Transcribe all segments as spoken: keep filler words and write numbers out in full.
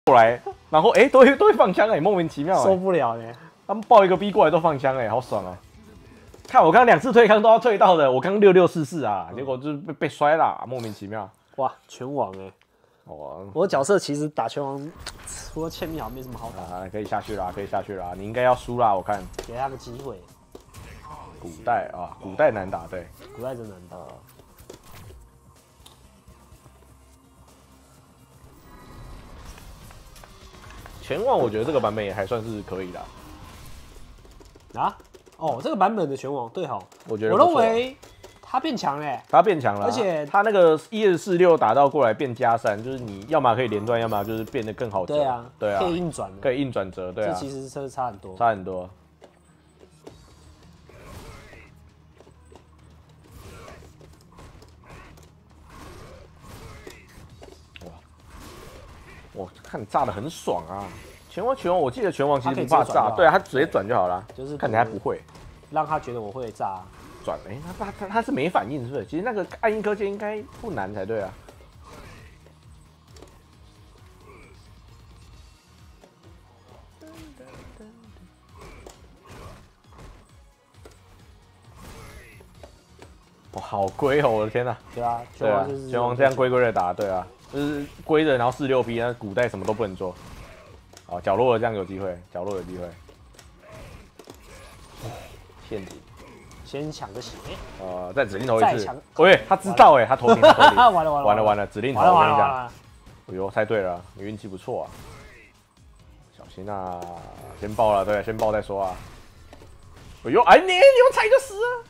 过来，然后哎、欸、都会都会放枪哎、欸，莫名其妙、欸， 受不了呢。 他们爆一个 B 过来都放枪哎、欸，好爽啊！看我刚刚两次退康都要退到的，我刚六六四四啊，嗯、结果就是被被摔了，莫名其妙。 哇，拳王哎、欸！ 哦， 我的角色其实打拳王，除了欠密好像没什么好打。 啊，可以下去啦，可以下去啦，你应该要输啦，我看。 给他个机会。 古代啊，古代难打，对， 古代真难打。 拳王我觉得这个版本也还算是可以的。 啊？哦，这个版本的拳王对好， 我觉得我认为他变强嘞、欸， 他变强了， 而且他那个一二四六打到过来变加三，就是你要么可以连段，要么就是变得更好折。 对啊， 对啊， 可以硬转， 可以硬转折，对啊， 这其实是差很多， 差很多。哇，我看炸的很爽啊！拳王拳王，我记得拳王其实不怕炸，对啊，他直接转就好了， 就是看起来不会。 让他觉得我会炸， 转哎、欸，他他他是没反应是不是？其实那个暗影科技应该不难才对啊。哇，好龟哦！我的天哪！ 对啊， 对啊，拳王这样龟龟的打，对啊，就是龟的，然后四六 P， 那古代什么都不能做。哦，角落的这样有机会，角落有机会。陷阱。 先抢个血， 呃，再指令投一次。 喂， 他知道哎，他投你，他投你。 完了完了完了完了，指令投，我跟你讲。哎呦，猜对了，你运气不错啊。小心啊，先爆了，对，先爆再说啊。哎呦，哎你你们踩就死了。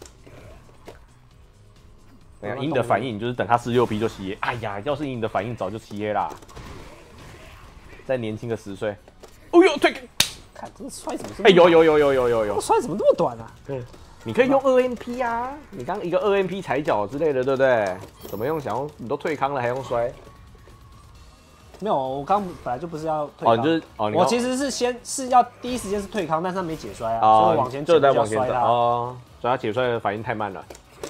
等下，以你的反应就是等他四六 P 就吸 A。哎呀，要是以你的反应早就吸 A 啦。再年轻个十岁。哦呦，退！ 看这个摔怎么这么…… 哎有有有有有有有， 摔怎么这么短啊？ 对。你可以用二 M P 啊，你刚一个二 M P 踩脚之类的，对不对？怎么用？想用你都退康了还用摔？ 没有，我刚本来就不是要退康。 哦，你就是哦， 我其实是先是要第一时间是退康，但是他没解摔啊， 哦、 所以往前就在往前走哦，所以他解摔的反应太慢了。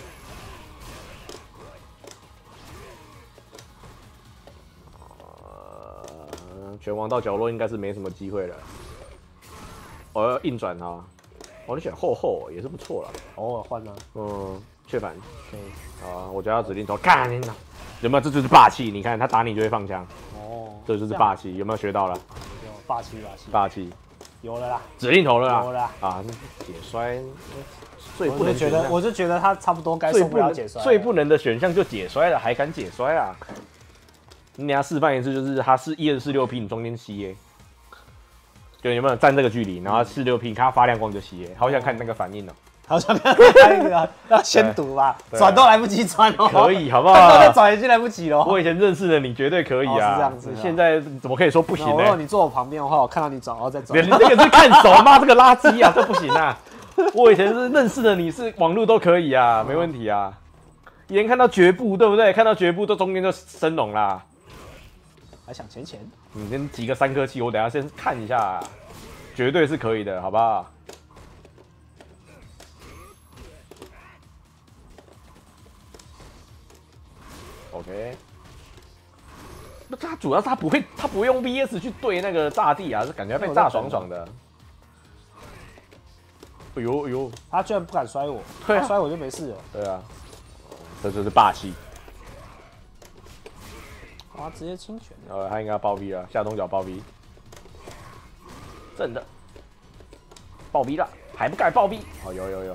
呃，拳王到角落应该是没什么机会了。我、哦、要硬转他。哦，你选厚厚也是不错了， 偶尔换啊。 嗯，确反。 对。 啊，我就要指令头，干你呢？有没有？这就是霸气！你看他打你就会放枪。哦。这就是霸气，有没有学到了？ 有霸气，霸气。 霸气。 有了啦。 指令头了啦。 有了啦。 啊，解摔。最不能。我就觉得，我就觉得他差不多该受不了解摔。 最不能的选项就解摔了，还敢解摔啊？你等下示范一次，就是他是一二四六 P， 你中间吸 A。就有没有站这个距离，然后四六 P， 看他发亮光就吸，好想看那个反应哦、喔。 好想看那个，要先赌吧，转都来不及转哦。 可以，好不好？ 再转已经来不及了。 我以前认识的你绝对可以啊， 哦、是这样子。 现在怎么可以说不行呢？ 如果你坐我旁边的话，我看到你转，然后再转。 你这个是看手吗？这个垃圾啊，这不行啊！我以前是认识的你是网路都可以啊，没问题啊。以前看到绝步，对不对？看到绝步，都中间就升龙啦。 还想钱钱？ 你先集个三颗气，我等下先看一下。绝对是可以的，好不好 ？OK。那他主要是他不会，他不用 V S 去对那个炸地啊，是感觉被炸爽爽的。哎呦哎呦， 他居然不敢摔我， 对啊， 摔我就没事了。 对啊，这就是霸气。 哇，直接清拳。 呃，他应该暴毙了，下东角暴毙。正的，暴毙了，还不该暴毙？哦，有有有，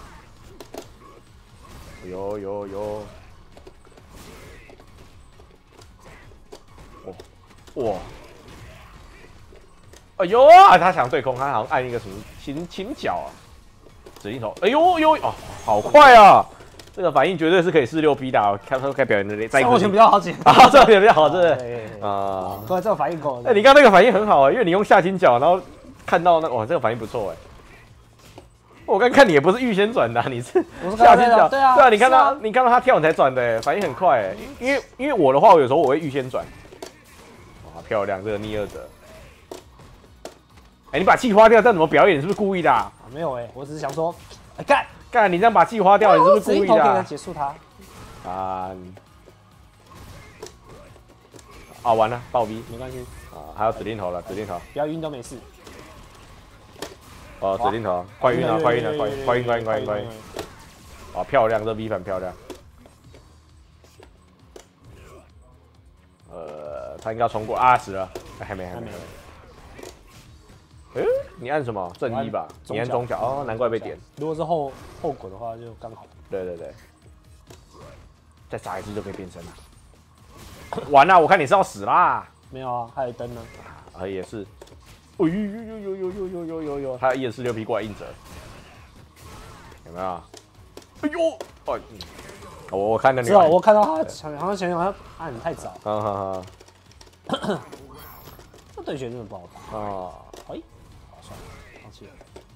有有有，哇哇，哎呦啊！他想对空，他好像按一个什么轻轻脚啊，指令头，哎呦呦哦，好快啊！这个反应绝对是可以四六 P 的，看他该表演的那。 生活拳比较好解啊，这个比较好，是不是？啊， 对，这个反应够。 哎，你刚那个反应很好啊，因为你用下轻脚，然后看到那哇，这个反应不错哎。我刚看你也不是预先转的，你是下轻脚， 对啊， 对啊，你看到你看到他跳你才转的，反应很快哎。因为因为我的话，我有时候我会预先转。哇，漂亮，这个逆二者。哎，你把气花掉，这样怎么表演？你是不是故意的？啊， 没有哎，我只是想说，哎干。 干，你这样把气花掉，你是不是故意的、啊？ 结束他。 啊！啊，完了，暴毙， 没关系。 啊，还有指令头了，指令头。 不要晕都没事。 哦，指令头，快晕了，快晕了，快快晕，快晕，快晕，快晕。啊，漂亮，这 V 反漂亮。呃，他应该要冲过啊，死了，还没，还没。哎，你按什么？正一吧，你按中角哦，难怪被点。 如果是后后滚的话，就刚好。 对对对，再杀一次就可以变身了。完了，我看你是要死啦。 没有啊，还有一灯呢。 啊，也是。哦呦呦呦呦呦呦呦呦呦呦，他一二四六 P 过来硬折，有没有？哎呦，哦，我我看到你。 是啊，我看到他好像前面好像按得太早。 哈哈哈。 这对决真的不好打。 啊。 哎，好算了，放弃了。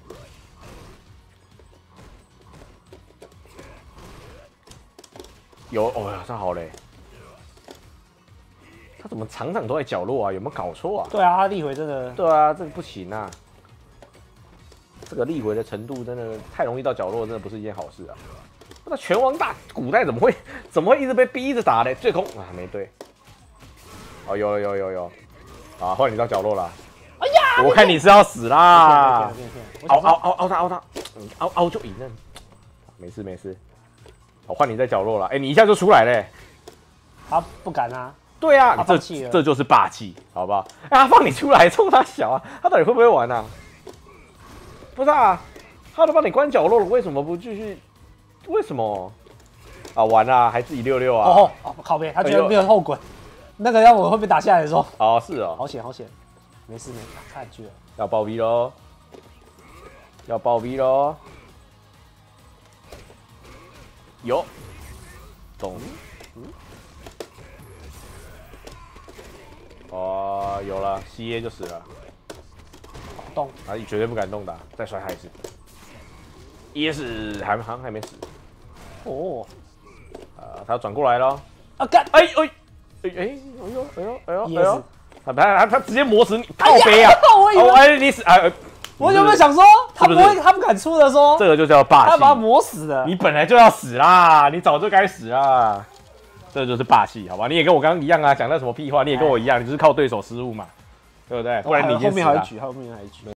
有，哦呀，这好嘞。他怎么场场都在角落啊？有没有搞错啊？ 对啊，他力回真的。 对啊，这个不行啊。这个力回的程度真的太容易到角落，真的不是一件好事啊。那拳王大古代怎么会怎么会一直被逼着打嘞？最空啊，没对。哦，有了有有有，啊，换你到角落了。 哎呀， 我看你是要死啦！ 凹凹凹凹他凹他，凹凹就赢了。没事没事，我换你在角落了。哎，你一下就出来嘞。 他不敢啊。 对啊，这这就是霸气，好不好？哎，他放你出来，冲他小啊！他到底会不会玩啊？不是啊，他都把你关角落了，为什么不继续？为什么？啊，完了，还自己六六啊！ 哦哦，靠边，他居然没有后滚，那个要我会被打下来的时候。 哦，是哦， 好险好险，没事没事，看去了。 要爆 V 喽！要爆 V 喽！有，懂。嗯。哦，有了 ，C A 就死了。 动， 啊，你绝对不敢动的，再摔他一次。也死，还好像还没死。哦，啊，他要转过来了。啊，干！哎哎哎哎哎呦哎呦哎呦哎呦！他他他直接磨死你，靠背啊！ 我以为哎你死哎！ 我有没有想说他不会他不敢出的说？ 这个就叫霸气， 他把他磨死了。 你本来就要死啦，你早就该死啦。这就是霸气，好吧？你也跟我刚刚一样啊，讲那什么屁话，你也跟我一样，你就是靠对手失误嘛，对不对？不然你已经死了。 后面还有一局，后面还有一局。